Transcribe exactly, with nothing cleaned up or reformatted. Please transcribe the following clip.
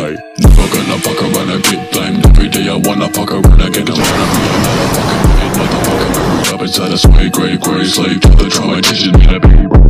Aye. Never gonna fuck around and get blamed. Every day I wanna fuck around and get blamed. I wanna be a motherfucking motherfucking memory up inside a sway, grey, grey slave to the trauma, teaching me to be